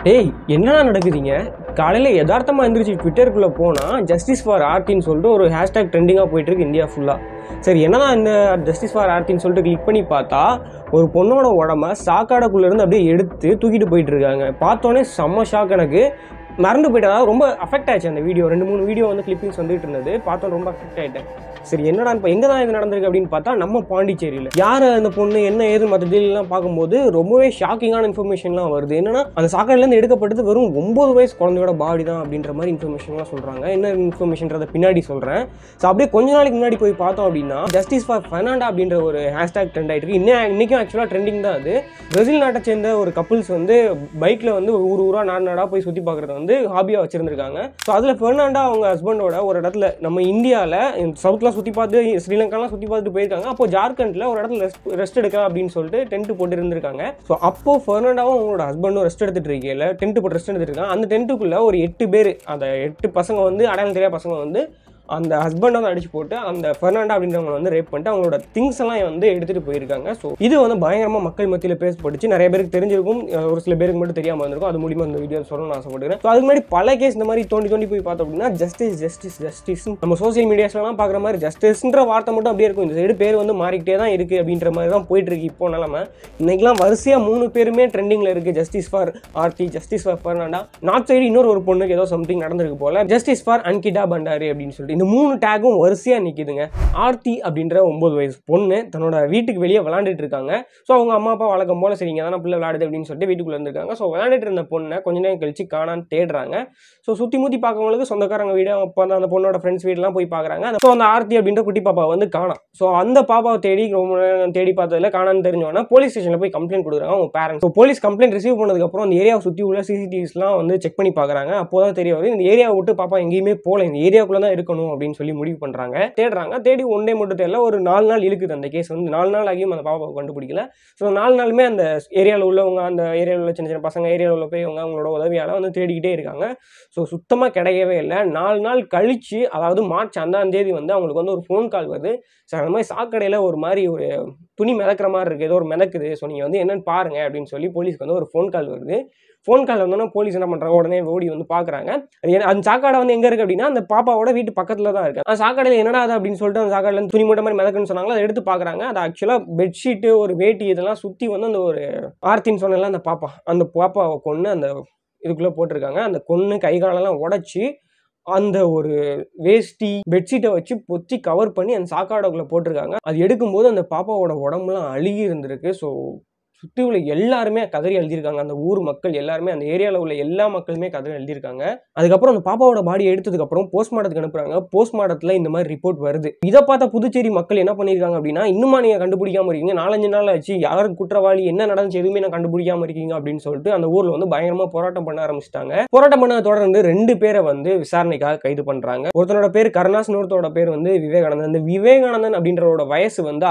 டேய் என்னடா நடக்குதுங்க? காலையில் யதார்த்தமாக எந்திரிச்சு ட்விட்டருக்குள்ளே போனால் ஜஸ்டிஸ் ஃபார் ஆர்த்தின்னு சொல்லிட்டு ஒரு ஹேஷ்டேக் ட்ரெண்டிங்காக போயிட்டுருக்கு இந்தியா ஃபுல்லாக. சரி என்னதான் இந்த ஜஸ்டிஸ் ஃபார் ஆர்த்தின்னு சொல்லிட்டு கிளிக் பண்ணி பார்த்தா ஒரு பொண்ணோட உடம்ப சாக்காடக்குள்ளேருந்து அப்படியே எடுத்து தூக்கிட்டு போயிட்டு இருக்காங்க. பார்த்தோன்னே செம்ம ஷாக். எனக்கு மறந்து போயிட்டா, ரொம்ப அஃபெக்ட் ஆயிடுச்சு அந்த வீடியோ. 2-3 வீடியோ வந்து கிளிப்பிங்ஸ் வந்துட்டு இருந்தது. பார்த்தோம் ரொம்ப அஃபெக்ட் ஆகிட்டேன். சரி என்னடா இப்போ எங்கே தான் இது நடந்திருக்கு அப்படின்னு பார்த்தா நம்ம பாண்டிச்சேரியில். யார் அந்த பொண்ணு என்ன ஏது மற்ற டீலாம் பார்க்கும்போது ரொம்பவே ஷாக்கிங்கான இன்ஃபர்மேஷன்லாம் வருது. என்னன்னா அந்த சாக்கடையிலேருந்து எடுக்கப்பட்டது வெறும் 9 வயசு குழந்தையோட பாடி தான் அப்படின்ற மாதிரி இன்ஃபர்மேஷன்லாம் சொல்கிறாங்க. என்ன இன்ஃபர்மேஷன்றதை பின்னாடி சொல்கிறேன். ஸோ அப்படியே கொஞ்ச நாளைக்கு முன்னாடி போய் பார்த்தோம் அப்படின்னா ஜஸ்டிஸ் ஃபார் ஃபெர்னாண்டா அப்படின்ற ஒரு ஹேஷ்டேக் ட்ரெண்ட் ஆகிட்டு இருக்கு. இன்னைக்கும் ஆக்சுவலாக ட்ரெண்டிங் தான் அது. பிரேசில் நாட்டை சேர்ந்த ஒரு கப்புள்ஸ் வந்து பைக்கில் வந்து ஊரா நாடாக போய் சுற்றி பார்க்குறத வந்து ஹாபியாக வச்சிருந்திருக்காங்க. ஸோ அதில் ஃபெர்னாண்டா அவங்க ஹஸ்பண்டோட ஒரு இடத்துல நம்ம இந்தியாவில் சவுத்லாம் சுற்றி பார்த்து ஸ்ரீலங்காலாம் சுற்றி பார்த்துட்டு போயிருக்காங்க. அப்போ ஜார்க்கண்டில் ஒரு இடத்துல ரெஸ்ட் எடுக்கலாம் அப்படின்னு சொல்லிட்டு டென்ட் போட்டு இருந்திருக்காங்க. ஸோ அப்போ ஃபெர்னாண்டாவும் அவங்களோட ஹஸ்பண்டும் ரெஸ்ட் எடுத்துட்டு இருக்கையில டென்ட் போட்டு ரெஸ்ட் எடுத்துட்டு இருக்காங்க. அந்த டென்ட்டுக்குள்ள ஒரு 8 பேர், அந்த 8 பசங்க வந்து அடையாளம் தெரியாத பசங்க வந்து அந்த ஹஸ்பண்டை வந்து அடிச்சு போட்டு அந்த ஃபெர்னாண்டா அப்படின்றவங்க வந்து ரேப் பண்ணிட்டு அவங்களோட திங்ஸ் எல்லாம் வந்து எடுத்துட்டு போயிருக்காங்க. ஸோ இது வந்து பயங்கரமாக மக்கள் மத்தியில் பேசப்பட்டுச்சு. நிறைய பேருக்கு தெரிஞ்சிருக்கும், ஒரு சில பேருக்கு மட்டும் தெரியாமல் இருந்திருக்கும். அது மூலியமாக இந்த வீடியோ சொல்லணும்னு ஆசைப்படுறேன். ஸோ அதுக்கு முன்னாடி பல கேஸ் இந்த மாதிரி தோண்டி போய் பார்த்தோம் அப்படின்னா ஜஸ்டிஸ் நம்ம சோசியல் மீடியாஸ்லாம் பார்க்குற மாதிரி ஜஸ்டிஸ்ன்ற வார்த்தை மட்டும் அப்படியே இருக்கும். இந்த சைடு பேர் வந்து மாறிக்கிட்டே தான் இருக்குது அப்படின்ற மாதிரி தான் போயிட்டு இருக்கு இப்போ நிலமை. இன்னைக்கெல்லாம் வரிசையாக 3 பேருமே ட்ரெண்டிங்கில் இருக்குது. Justice for Aarthi, justice for Fernanda. North side இன்னொரு பொண்ணுக்கு ஏதோ சம்திங் நடந்திருக்கு போல, ஜஸ்டிஸ் ஃபார் அன்கிட்டா பண்டாரி அப்படின்னு சொல்லிட்டு இந்த 3 டேகும் வரிசையாக நிற்கிதுங்க. ஆர்த்தி அப்படின்ற 9 வயசு பொண்ணு தன்னோட வீட்டுக்கு வெளியே விளாண்டுட்டு இருக்காங்க. ஸோ அவங்க அம்மா அப்பா வழக்கம் போல சரிங்க தானே பிள்ளை விளையாடுது அப்படின்னு சொல்லிட்டு வீட்டுக்குள்ளே இருந்திருக்காங்க. ஸோ விளையாண்டுட்டு இருந்த பொண்ணை கொஞ்ச நேரம் கழிச்சு காணான்னு தேடுறாங்க. ஸோ சுற்றி முற்றி பார்க்கவங்களுக்கு சொந்தக்காரங்க வீடு, அப்போ அந்த பொண்ணோட ஃப்ரெண்ட்ஸ் வீடெலாம் போய் பார்க்குறாங்க. ஸோ அந்த ஆர்த்தி அப்படின்ற குட்டி பாப்பா வந்து காணாம். ஸோ அந்த பாப்பாவை ரொம்ப நேரம் தேடி பார்த்ததில் காணான்னு தெரிஞ்சோன்னா போலீஸ் ஸ்டேஷனில் போய் கம்ப்ளைண்ட் கொடுக்குறாங்க அவங்க parents. So police complaint receive பண்ணதுக்கப்புறம் அந்த ஏரியாவை சுற்றி உள்ள சிசிடிவிஸ்லாம் வந்து செக் பண்ணி பார்க்குறாங்க. அப்போ தான் தெரிய வருது இந்த ஏரியாவை விட்டு பாப்பா எங்கேயுமே போகல, இந்த ஏரியாவுக்குள்ளே தான் இருக்கணும் அப்படின்னு சொல்லி முடிவு பண்ணுறாங்க. தேடுறாங்க. தேடி ஒன் டே மட்டும் தெரியல, ஒரு 4 நாள் இழுக்குது அந்த கேஸ் வந்து. 4 நாள் ஆகியும் அந்த பாப்பாவை கண்டுபிடிக்கல. ஸோ 4 நாளுமே அந்த ஏரியாவில் உள்ளவங்க, அந்த ஏரியாவில் உள்ள சின்ன சின்ன பசங்க, ஏரியாவில் உள்ள போய் அவங்களோட உதவியால் வந்து தேடிக்கிட்டே இருக்காங்க. ஸோ சுத்தமாக கிடைக்கவே இல்லை. 4 நாள் கழிச்சு, அதாவது மார்ச் 5ஆம் தேதி வந்து அவங்களுக்கு வந்து ஒரு ஃபோன் கால் வருது. சார் அந்த மாதிரி சாக்கடையில் ஒரு மாதிரி ஒரு துணி மிதக்கிற மாதிரி இருக்குது, ஏதோ ஒரு மிதக்குது, ஸோ நீங்கள் வந்து என்னென்னு பாருங்கள் அப்படின்னு சொல்லி போலீஸ்க்கு வந்து ஒரு ஃபோன் கால் வருது. ஃபோன் கால் வந்தோன்னா போலீஸ் என்ன பண்ணுறாங்க, உடனே ஓடி வந்து பார்க்குறாங்க. அந்த சாக்கடை வந்து எங்கே இருக்குது அப்படின்னா அந்த பாப்பாவோட வீட்டு பக்கத்தில் தான் இருக்குது. அந்த சாக்கடையில் என்னடா அது அப்படின்னு சொல்லிட்டு அந்த சாக்கடையில் துணி மூட்டை மாதிரி மிதக்குன்னு சொன்னாங்களோ, அதை எடுத்து பார்க்குறாங்க. அது ஆக்சுவலாக பெட்ஷீட்டு, ஒரு வேட்டி இதெல்லாம் சுற்றி வந்து அந்த ஒரு ஆர்த்தின்னு சொன்னல அந்த பாப்பாவை கொன்று அந்த இதுக்குள்ளே போட்டிருக்காங்க. அந்த கொன்று கை காலெல்லாம் உடச்சி அந்த ஒரு வேஷ்டி பெட்ஷீட்டை வச்சு பொத்தி கவர் பண்ணி அந்த சாக்காடுக்குள்ளே போட்டிருக்காங்க. அது எடுக்கும்போது அந்த பாப்பாவோட உடம்புலாம் அழுகி இருந்திருக்கு. ஸோ சுற்றி உள்ள எல்லாருமே கதறி எழுதியிருக்காங்க. அந்த ஊர் மக்கள் எல்லாருமே, அந்த ஏரியாவில் உள்ள எல்லா மக்களுமே கதறி எழுதியிருக்காங்க. அதுக்கப்புறம் அந்த பாப்பாவோட பாடி எடுத்ததுக்கப்புறம் போஸ்ட்மார்ட்டத்துக்கு அனுப்புறாங்க. போஸ்ட்மார்ட்டத்தில் இந்த மாதிரி ரிப்போர்ட் வருது. இதை பார்த்த புதுச்சேரி மக்கள் என்ன பண்ணியிருக்காங்க அப்படின்னா, இன்னுமா நீங்கள் கண்டுபிடிக்காமல் இருக்கீங்க, 4-5 நாள் ஆச்சு, யார் குற்றவாளி, என்ன நடந்துச்சு எதுவுமே நான் கண்டுபிடிக்காமல் இருக்கீங்க அப்படின்னு சொல்லிட்டு அந்த ஊரில் வந்து பயங்கரமாக போராட்டம் பண்ண ஆரம்பிச்சிட்டாங்க. போராட்டம் பண்ண தொடர்ந்து 2 பேரை வந்து விசாரணைக்காக கைது பண்ணுறாங்க. ஒருத்தனோட பேர் கருணாஸ், இன்னொருத்தோட பேர் வந்து விவேகானந்தன். இந்த விவேகானந்தன் அப்படின்றவரோட வயசு வந்து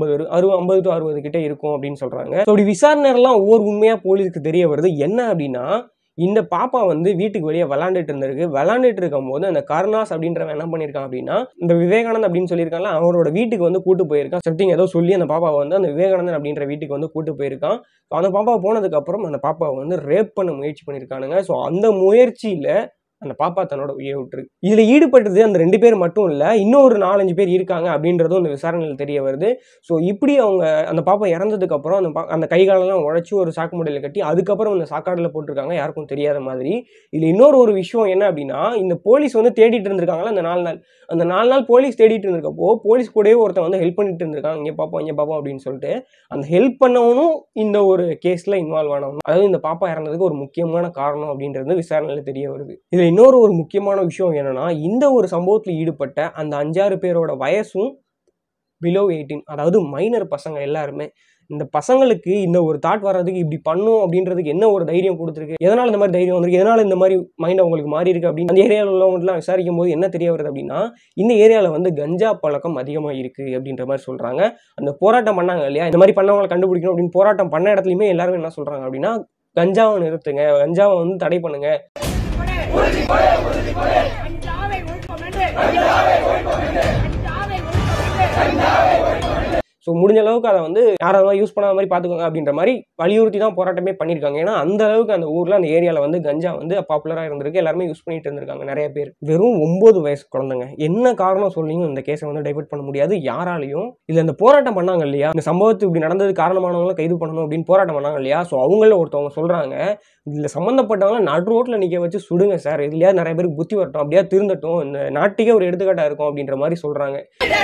50 to 60 கிட்டே இருக்கும் அப்படின்னு சொல்கிறாங்க. அப்படி விசாரணைலாம் ஒவ்வொரு உண்மையாக போலீஸுக்கு தெரிய வருது. என்ன அப்படின்னா, இந்த பாப்பா வந்து வீட்டுக்கு வெளியே விளாண்டுட்டு இருக்கும் போது அந்த கருணாஸ் அப்படின்றவன் என்ன பண்ணியிருக்கான் அப்படின்னா, இந்த விவேகானந்தன் அப்படின்னு சொல்லியிருக்காங்க, அவரோட வீட்டுக்கு வந்து கூட்டு போயிருக்கான். சம்திங் ஏதோ சொல்லி அந்த பாப்பாவை வந்து அந்த விவேகானந்தன் அப்படின்ற வீட்டுக்கு வந்து கூட்டு போயிருக்கான். அந்த பாப்பா போனதுக்கு அப்புறம் அந்த பாப்பாவை வந்து ரேப் பண்ண முயற்சி பண்ணியிருக்கானுங்க. ஸோ அந்த முயற்சியில் அந்த பாப்பா தன்னோட உயிரை விட்டுருக்கு. இதில் ஈடுபட்டது அந்த 2 பேர் மட்டும் இல்லை, இன்னொரு 4-5 பேர் இருக்காங்க அப்படின்றதும் அந்த விசாரணையில் தெரிய வருது. ஸோ இப்படி அவங்க அந்த பாப்பா இறந்ததுக்கு அப்புறம் அந்த கைகாலெல்லாம் உழைச்சி ஒரு சாக்கு மூட்டையில் கட்டி அதுக்கப்புறம் அந்த சாக்காடில் போட்டிருக்காங்க, யாருக்கும் தெரியாத மாதிரி. இதில் இன்னொரு விஷயம் என்ன அப்படின்னா, இந்த போலீஸ் வந்து தேடிட்டு இருந்திருக்காங்களா அந்த 4 நாள் போலீஸ் தேடிட்டு இருந்திருக்கப்போ போலீஸ் கூடவே ஒருத்தன் வந்து ஹெல்ப் பண்ணிட்டு இருந்திருக்காங்க, இங்கே பாப்போம் அப்படின்னு சொல்லிட்டு. அந்த ஹெல்ப் பண்ணவனும் இந்த ஒரு கேஸில் இன்வால்வ் ஆனவனும், அதாவது இந்த பாப்பா இறந்ததுக்கு ஒரு முக்கியமான காரணம் அப்படின்றது விசாரணையில் தெரிய வருது. இதில் இன்னொரு முக்கியமான விஷயம் என்னன்னா, இந்த ஒரு சம்பவத்தில் ஈடுபட்ட அந்த 5-6 பேரோட வயசும் பிலோ 18, அதாவது மைனர் பசங்க எல்லாருமே. இந்த பசங்களுக்கு இந்த ஒரு தாட் வர்றதுக்கு, இப்படி பண்ணும் அப்படின்றதுக்கு என்ன ஒரு தைரியம் கொடுத்துருக்கு, எதனால் இந்த மாதிரி தைரியம் வந்திருக்கு, எதனால் இந்த மாதிரி மைண்ட் அவங்களுக்கு மாறி இருக்கு அப்படின்னு அந்த ஏரியாவில் உள்ளவங்கலாம் விசாரிக்கும் போது என்ன தெரிய வருது அப்படின்னா, இந்த ஏரியாவில் வந்து கஞ்சா பழக்கம் அதிகமாக இருக்குது அப்படின்ற மாதிரி சொல்கிறாங்க. அந்த போராட்டம் பண்ணாங்க இல்லையா, இந்த மாதிரி பண்ணவங்களை கண்டுபிடிக்கணும் அப்படின்னு போராட்டம் பண்ண இடத்துலையுமே எல்லாருமே என்ன சொல்கிறாங்க அப்படின்னா, கஞ்சாவை நிறுத்துங்க, கஞ்சாவை வந்து தடை பண்ணுங்க. ஸோ முடிஞ்ச அளவுக்கு அதை வந்து யாராவது யூஸ் பண்ணாத மாதிரி பார்த்துக்கோங்க அப்படின்ற மாதிரி வலியுறுத்தி தான் போராட்டமே பண்ணியிருக்காங்க. ஏன்னா அந்த அளவுக்கு அந்த ஊரில் அந்த ஏரியாவில் வந்து கஞ்சா வந்து பாப்புலராக இருந்திருக்கு, எல்லாருமே யூஸ் பண்ணிட்டு இருந்திருக்காங்க நிறைய பேர். வெறும் 9 வயசு குழந்தைங்க, என்ன காரணம் சொல்லியும் இந்த கேஸை வந்து டைவர்ட் பண்ண முடியாது யாராலையும். இதில் இந்த போராட்டம் பண்ணாங்க இல்லையா, இந்த சம்பவத்துக்கு இப்படி நடந்தது காரணமானவங்களை கைது பண்ணணும் அப்படின்னு போராட்டம் பண்ணாங்க இல்லையா, ஸோ அவங்கள ஒருத்தவங்க சொல்கிறாங்க, இதில் சம்மந்தப்பட்டவங்க நடு ரோட்டில் நிற்க வச்சு சுடுங்க சார், இதுலையா நிறைய பேருக்கு புத்தி வரட்டும், அப்படியா திருந்தட்டும், இந்த நாட்டுக்கே ஒரு எடுத்துக்காட்டாக இருக்கும் அப்படின்ற மாதிரி சொல்கிறாங்க.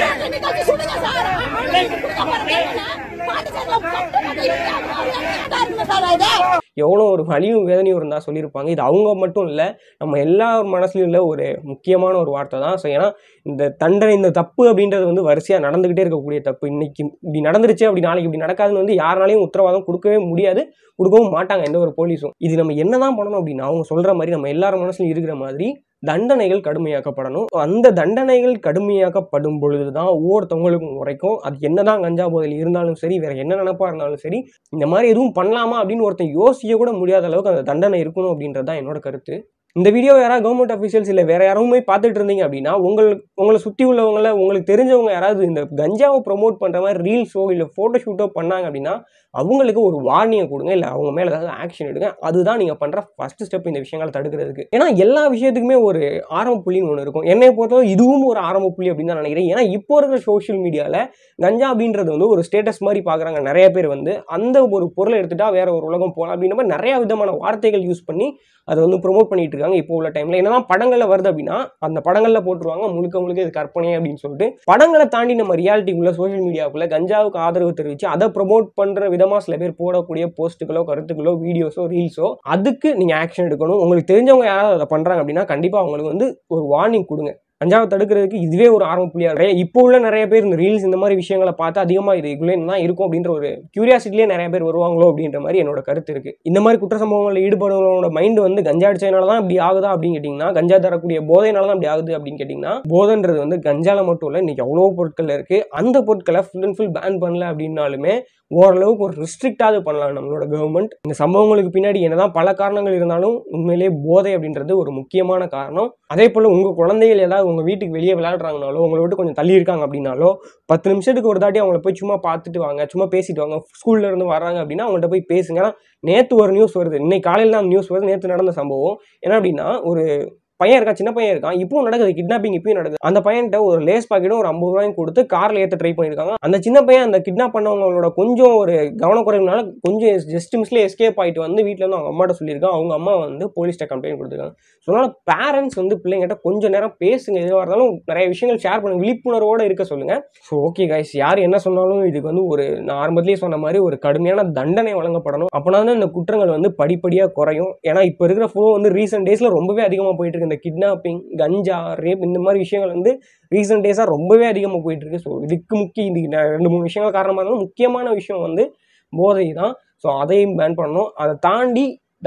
எவ்வளோ ஒரு வலியும் வேதனையும் இருந்தால் சொல்லியிருப்பாங்க. இது அவங்க மட்டும் இல்லை, நம்ம எல்லா மனசுலையும் உள்ள ஒரு முக்கியமான ஒரு வார்த்தை தான். ஸோ ஏன்னா இந்த தண்டனை, இந்த தப்பு அப்படின்றது வந்து வரிசையாக நடந்துக்கிட்டே இருக்கக்கூடிய தப்பு. இன்னைக்கு இப்படி நடந்துருச்சு, அப்படி நாளைக்கு இப்படி நடக்காதுன்னு வந்து யாராலையும் உத்தரவாதம் கொடுக்கவே முடியாது, கொடுக்கவும் மாட்டாங்க எந்த ஒரு போலீஸும். இது நம்ம என்னதான் பண்ணணும் அப்படின்னா, அவங்க சொல்கிற மாதிரி நம்ம எல்லாரும் மனசுலையும் இருக்கிற மாதிரி தண்டனைகள் கடுமையாக்கப்படணும். அந்த தண்டனைகள் கடுமையாக்கப்படும் பொழுது தான் ஒவ்வொருத்தவங்களுக்கும் உரைக்கும். அது என்னதான் கஞ்சா போதையில் இருந்தாலும் சரி, வேற என்ன நினைப்பா இருந்தாலும் சரி, இந்த மாதிரி எதுவும் பண்ணலாமா அப்படின்னு ஒருத்தன் யோசிக்க கூட முடியாத அளவுக்கு அந்த தண்டனை இருக்கணும் அப்படின்றது தான் என்னோட கருத்து. இந்த வீடியோ யாராவது கவர்மெண்ட் அஃபீஷியல்ஸ் இல்லை வேற யாருமே பார்த்துட்டு இருந்தீங்க அப்படின்னா, உங்களை சுற்றி உள்ளவங்கள, உங்களுக்கு தெரிஞ்சவங்க யாராவது இந்த கஞ்சாவை ப்ரொமோட் பண்ணுற மாதிரி ரீல்ஸோ இல்லை ஃபோட்டோ ஷூட்டோ பண்ணாங்க அப்படின்னா அவங்களுக்கு ஒரு வார்னிங்கை கொடுங்க, இல்லை அவங்க மேலே ஏதாவது ஆக்ஷன் எடுங்க. அதுதான் நீங்கள் பண்ணுற ஃபர்ஸ்ட் ஸ்டெப் இந்த விஷயங்களை தடுக்கிறதுக்கு. ஏன்னா எல்லா விஷயத்துக்குமே ஒரு ஆரம்ப புள்ளின்னு ஒன்று இருக்கும். என்னை பொறுத்தவரை இதுவும் ஒரு ஆரம்ப புள்ளி அப்படின்னு தான் நினைக்கிறேன். ஏன்னா இப்போ இருக்கிற சோஷியல் மீடியாவில் கஞ்சா அப்படின்றது வந்து ஒரு ஸ்டேட்டஸ் மாதிரி பார்க்குறாங்க நிறைய பேர். வந்து அந்த ஒரு பொருளை எடுத்துட்டா வேற ஒரு உலகம் போகலாம் அப்படின்ற மாதிரி நிறைய விதமான வார்த்தைகள் யூஸ் பண்ணி அதை வந்து ப்ரொமோட் பண்ணிட்டு இருக்காங்க இப்போ உள்ள டைம்ல. என்னதான் படங்கள்ல வருது அப்படின்னா அந்த படங்கள்ல போட்டுருவாங்க முழுக்க இது கற்பனை அப்படின்னு சொல்லிட்டு. படங்களை தாண்டி நம்ம ரியாலிட்டிக்குள்ள சோஷியல் மீடியாவுக்குள்ள கஞ்சாவுக்கு ஆதரவு தெரிவிச்சு அதை ப்ரொமோட் பண்ற விதமா சில பேர் போடக்கூடிய போஸ்ட்டுகளோ, கருத்துக்களோ, வீடியோஸோ, ரீல்ஸோ, அதுக்கு நீங்க ஆக்ஷன் எடுக்கணும். உங்களுக்கு தெரிஞ்சவங்க யாராவது அதை பண்றாங்க அப்படின்னா கண்டிப்பா அவங்களுக்கு வந்து ஒரு வார்னிங் கொடுங்க. கஞ்சாவை தடுக்கிறதுக்கு இதுவே ஒரு ஆரம்ப புள்ளியா இருக்கு. இப்போ உள்ள நிறைய பேர் இந்த ரீல்ஸ் இந்த மாதிரி விஷயங்களை பார்த்து அதிகமாக இது இதுக்குள்ளே தான் இருக்கும் அப்படின்ற ஒரு கியூரியாசிட்டிலேயே நிறைய பேர் வருவாங்களோ அப்படின்ற மாதிரி என்னோட கருத்து இருக்கு. இந்த மாதிரி குற்ற சம்பவங்களில் ஈடுபடுறவங்களோட மைண்ட் வந்து கஞ்சா அடிச்சதுனால தான் இப்படி ஆகுதா அப்படின்னு கேட்டிங்கன்னா, கஞ்சா தரக்கூடிய போதைனால தான் இப்படி ஆகுது அப்படின்னு கேட்டிங்கன்னா, போதைன்றது வந்து கஞ்சால மட்டும் இல்லை, இன்னைக்கு அவ்வளோ பொருட்கள் இருக்கு. அந்த பொருட்களை ஃபுல் அண்ட் ஃபுல் பேன் பண்ணல அப்படின்னாலுமே ஓரளவுக்கு ஒரு ரெஸ்ட்ரிக்டாவது பண்ணலாம் நம்மளோட கவர்மெண்ட். இந்த சம்பவங்களுக்கு பின்னாடி என்னதான் பல காரணங்கள் இருந்தாலும் உண்மையிலேயே போதை அப்படின்றது ஒரு முக்கியமான காரணம். அதே போல் உங்கள் குழந்தைகள் ஏதாவது உங்கள் வீட்டுக்கு வெளியே விளையாடுறாங்கனாலோ, உங்களை விட்டு கொஞ்சம் தள்ளி இருக்காங்க அப்படின்னாலோ 10 நிமிஷத்துக்கு ஒரு தாட்டி அவங்கள போய் சும்மா பார்த்துட்டு வாங்க, சும்மா பேசிட்டு வாங்க. ஸ்கூல்ல இருந்து வர்றாங்க அப்படின்னா அவங்கள்ட்ட போய் பேசுங்க. நேற்று ஒரு நியூஸ் வருது, இன்னைக்கு காலையில் தான் நியூஸ் வருது, நேற்று நடந்த சம்பவம் என்ன அப்படின்னா, ஒரு பையன் இருக்கான், சின்ன பையன் இருக்கான், இப்பவும் நடக்குது, கிட்னாப்பிங் இப்பயும் நடக்குது. அந்த பையன்கிட்ட ஒரு லேஸ் பாக்கெட்டும் ஒரு 50 ரூபாயும் கொடுத்து கார்ல ஏற்ற ட்ரை பண்ணியிருக்காங்க. அந்த சின்ன பையன் அந்த கிட்னாப் பண்ணவங்களோட கொஞ்சம் ஒரு கவனக்குறைவுனால கொஞ்சம் ஜஸ்ட் மிஸ்ல எஸ்கேப் ஆகிட்டு வந்து வீட்டில் வந்து அவங்க அம்மாட்ட சொல்லியிருக்காங்க. அவங்க அம்மா வந்து போலீஸ்ட்ட கம்ப்ளைண்ட் கொடுத்துருக்காங்க. ஸோ அதனால பேரண்ட்ஸ் வந்து பிள்ளைங்கிட்ட கொஞ்சம் நேரம் பேசுங்க, எதுவாக இருந்தாலும் நிறைய விஷயங்கள் ஷேர் பண்ணுங்க, விழிப்புணர்வோடு இருக்க சொல்லுங்க. ஸோ ஓகே கைஸ், யார் என்ன சொன்னாலும் இதுக்கு வந்து ஒரு நான் ஆரம்பத்திலேயே சொன்ன மாதிரி ஒரு கடுமையான தண்டனை வழங்கப்படணும். அப்போனா தான் இந்த குற்றங்கள் வந்து படிப்படியாக குறையும். ஏன்னா இப்போ இருக்கிற ஃப்ளோ வந்து ரீசெண்ட் டேஸில் ரொம்பவே அதிகமாக போயிட்டு இருக்கு. இந்த கிட்னாப்பிங், கஞ்சா, ரேப் இந்த மாதிரி விஷயங்கள் வந்து ரீசெண்ட் டேஸாக ரொம்பவே அதிகமாக போயிட்டு இருக்கு. ஸோ இதுக்கு இதுக்கு 2-3 விஷயங்கள் காரணமாக இருந்தாலும் முக்கியமான விஷயம் வந்து போதை தான். ஸோ அதையும் பேன் பண்ணணும். அதை தாண்டி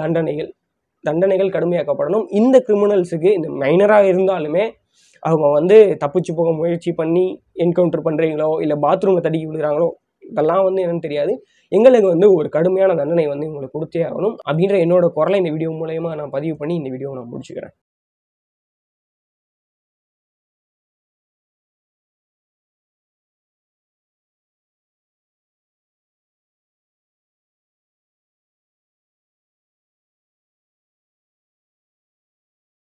தண்டனைகள் கடுமையாக்கப்படணும். இந்த கிரிமினல்ஸுக்கு இந்த மைனராக இருந்தாலுமே அவங்க வந்து தப்பிச்சு போக முயற்சி பண்ணி என்கவுண்டர் பண்ணுறீங்களோ இல்லை பாத்ரூமில் தடுக்கி விடுறாங்களோ இதெல்லாம் வந்து என்னன்னு தெரியாது. எங்களுக்கு வந்து ஒரு கடுமையான தண்டனை வந்து உங்களுக்கு கொடுத்தே ஆகணும் அப்படின்ற என்னோட குரலை இந்த வீடியோ மூலயமா நான் பதிவு பண்ணி இந்த வீடியோவை நான் முடிச்சுக்கிறேன்.